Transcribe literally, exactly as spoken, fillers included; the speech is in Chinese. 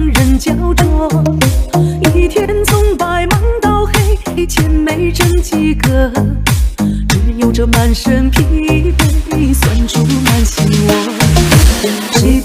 人焦灼。一天从白忙到黑，千没挣几个，只有这满身疲惫，算出满心我。谁